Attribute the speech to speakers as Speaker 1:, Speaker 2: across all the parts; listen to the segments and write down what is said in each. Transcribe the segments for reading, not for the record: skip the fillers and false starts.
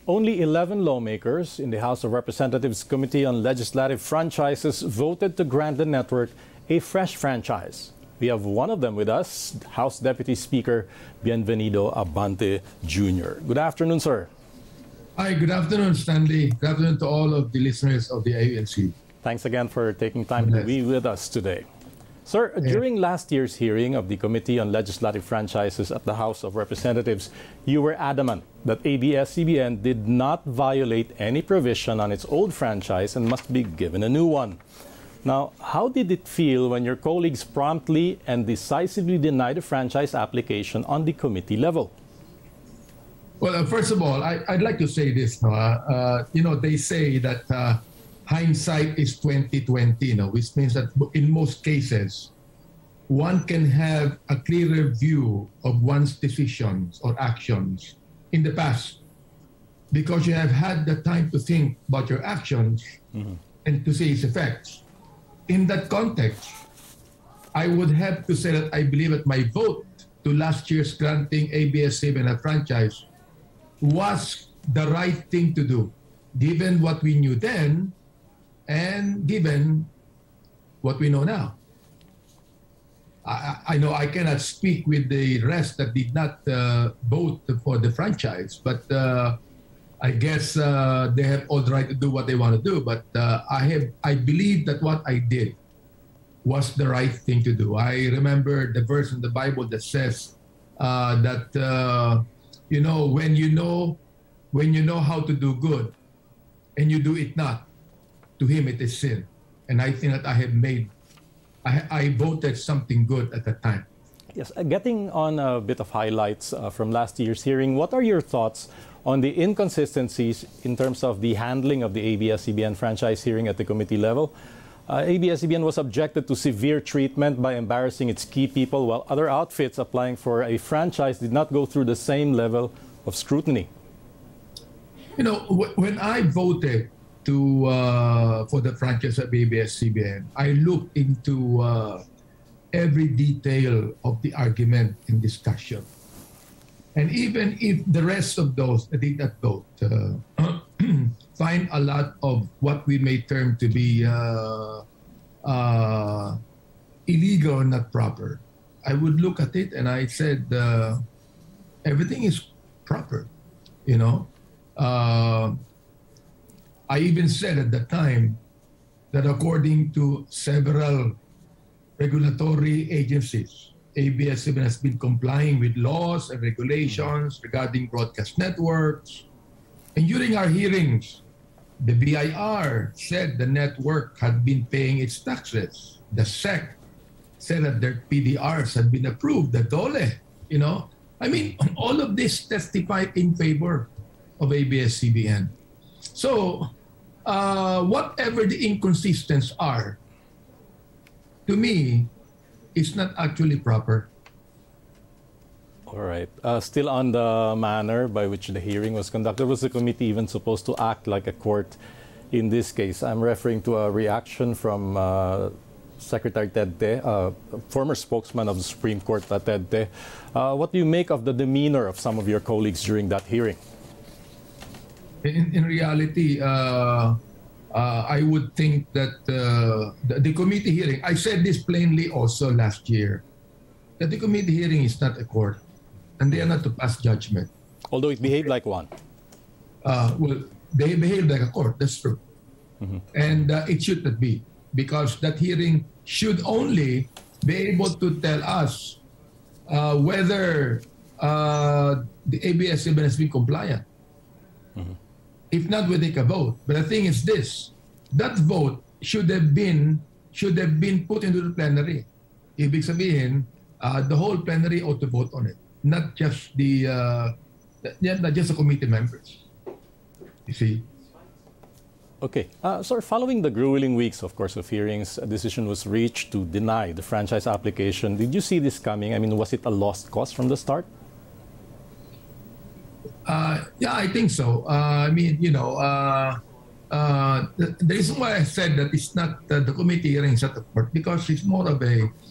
Speaker 1: Only 11 lawmakers in the House of Representatives Committee on Legislative Franchises voted to grant the network a fresh franchise. We have one of them with us, House Deputy Speaker Bienvenido Abante Jr. Good afternoon, sir.
Speaker 2: Hi, good afternoon, Stanley. Good afternoon to all of the listeners of the ANC.
Speaker 1: Thanks again for taking time to be with us today. Sir, during last year's hearing of the Committee on Legislative Franchises at the House of Representatives, you were adamant that ABS-CBN did not violate any provision on its old franchise and must be given a new one. Now, how did it feel when your colleagues promptly and decisively denied the franchise application on the committee level?
Speaker 2: Well, first of all, I'd like to say this. They say that hindsight is 20/20, which means that in most cases, one can have a clearer view of one's decisions or actions in the past because you have had the time to think about your actions and to see its effects. In that context, I would have to say that I believe that my vote to last year's granting ABS-CBN a franchise was the right thing to do, given what we knew then and given what we know now. I know I cannot speak with the rest that did not vote for the franchise, but I guess they have all the right to do what they want to do. But I believe that what I did was the right thing to do. I remember the verse in the Bible that says that when you know how to do good and you do it not, to him it is sin. And I think that I voted something good at the time.
Speaker 1: Yes, getting on a bit of highlights from last year's hearing, what are your thoughts on the inconsistencies in terms of the handling of the ABS-CBN franchise hearing at the committee level? ABS-CBN was subjected to severe treatment by embarrassing its key people, while other outfits applying for a franchise did not go through the same level of scrutiny.
Speaker 2: When I voted for the franchise of ABS-CBN, I looked into every detail of the argument and discussion. And even if the rest of those that did not vote find a lot of what we may term to be illegal or not proper, I would look at it and I said, everything is proper, I even said at the time that according to several regulatory agencies, ABS-CBN has been complying with laws and regulations regarding broadcast networks. And during our hearings, the BIR said the network had been paying its taxes. The SEC said that their PDRs had been approved, the DOLE, all of this testified in favor of ABS-CBN. So, whatever the inconsistencies are, to me, it's not actually proper.
Speaker 1: All right. Still on the manner by which the hearing was conducted, was the committee even supposed to act like a court in this case? I'm referring to a reaction from Secretary Ted Te, former spokesman of the Supreme Court, Ted Te. What do you make of the demeanor of some of your colleagues during that hearing?
Speaker 2: In reality, I would think that the committee hearing, I said this plainly also last year, that the committee hearing is not a court and they are not to pass judgment.
Speaker 1: Although it behaved like one.
Speaker 2: Well, they behaved like a court, that's true. And it should not be, because that hearing should only be able to tell us whether the ABS-CBN has been compliant. If not, we take a vote. But the thing is this, that vote should have been put into the plenary. Ibig sabihin, the whole plenary ought to vote on it, not just not just the committee members. You see?
Speaker 1: Okay. Sir, following the grueling weeks, of course, of hearings, a decision was reached to deny the franchise application. Did you see this coming? I mean, was it a lost cause from the start?
Speaker 2: Yeah, I think so. The reason why I said that it's not the committee hearing is not a court, because it's more of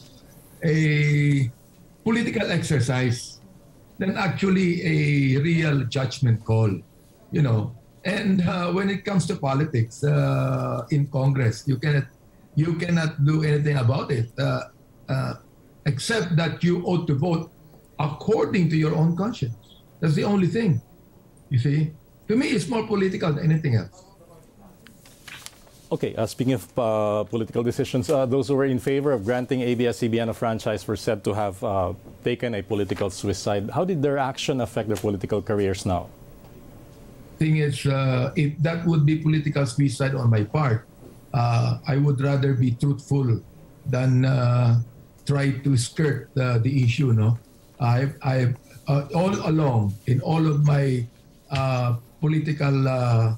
Speaker 2: a political exercise than actually a real judgment call. you know. And when it comes to politics in Congress, you cannot do anything about it except that you ought to vote according to your own conscience. That's the only thing. You see, to me, it's more political than anything else.
Speaker 1: Okay, speaking of political decisions, those who were in favor of granting ABS-CBN a franchise were said to have taken a political suicide. How did their action affect their political careers now?
Speaker 2: Thing is, if that would be political suicide on my part, I would rather be truthful than try to skirt the issue. No, I've all along in all of my political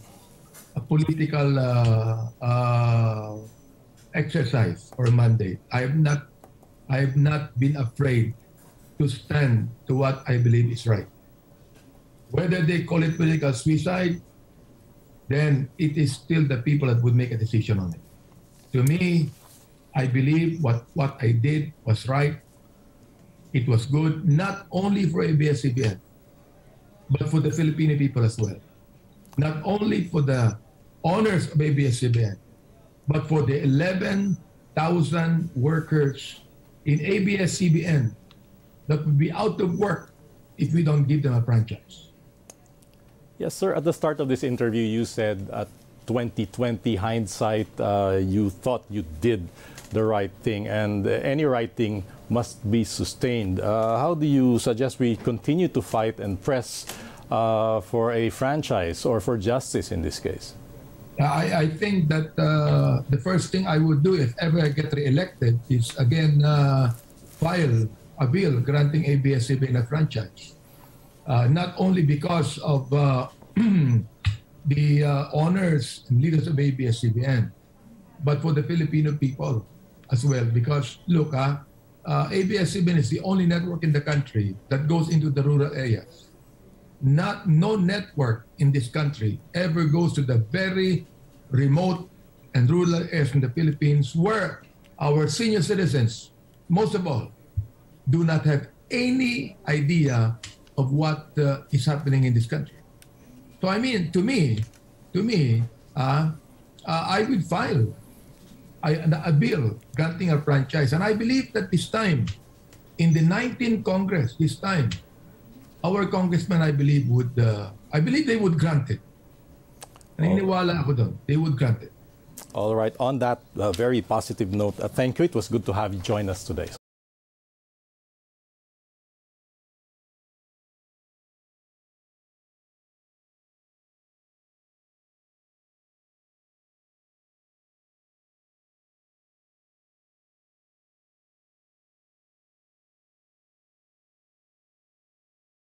Speaker 2: exercise or mandate, I have not been afraid to stand to what I believe is right. Whether they call it political suicide, then it is still the people that would make a decision on it. To me, I believe what I did was right. It was good, not only for ABS-CBN, but for the Filipino people as well. Not only for the owners of ABS-CBN, but for the 11,000 workers in ABS-CBN that would be out of work if we don't give them a franchise.
Speaker 1: Yes, sir. At the start of this interview, you said at 2020 hindsight, you thought you did the right thing, and any right thing must be sustained. How do you suggest we continue to fight and press for a franchise or for justice in this case?
Speaker 2: I think that the first thing I would do if ever I get re-elected is again file a bill granting ABS-CBN a franchise. Not only because of the owners and leaders of ABS-CBN, but for the Filipino people as well. Because look, ABS-CBN is the only network in the country that goes into the rural areas. No network in this country ever goes to the very remote and rural areas in the Philippines where our senior citizens, most of all, do not have any idea of what is happening in this country. So I mean, to me, I would file a bill granting a franchise, and I believe that this time, in the 19th Congress, this time, our congressmen, I believe they would grant it. Naniniwala ako doon, they would grant it.
Speaker 1: All right. On that very positive note, thank you. It was good to have you join us today, sir.